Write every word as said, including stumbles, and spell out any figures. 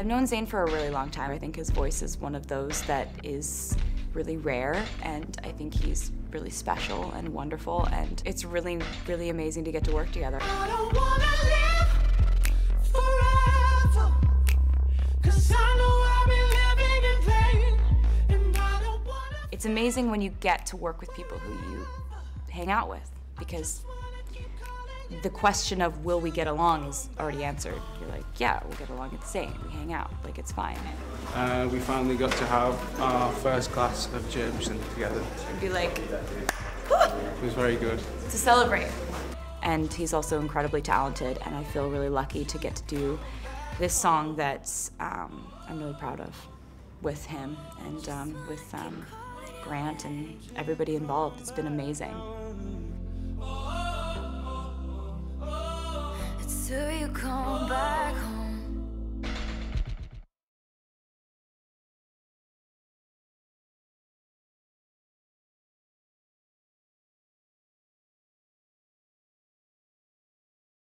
I've known Zayn for a really long time. I think his voice is one of those that is really rare, and I think he's really special and wonderful, and it's really, really amazing to get to work together. I don't wanna live forever, 'cause I know I'll be living in vain, and I don't wanna... It's amazing when you get to work with people who you hang out with, because the question of will we get along is already answered. You're like, yeah, we'll get along, it's Zayn, we hang out, like it's fine. Uh, we finally got to have our first glass of Jameson together. I'd be like, It was very good. to celebrate. And he's also incredibly talented, and I feel really lucky to get to do this song that um, I'm really proud of with him and um, with um, Grant and everybody involved. It's been amazing. It's who you call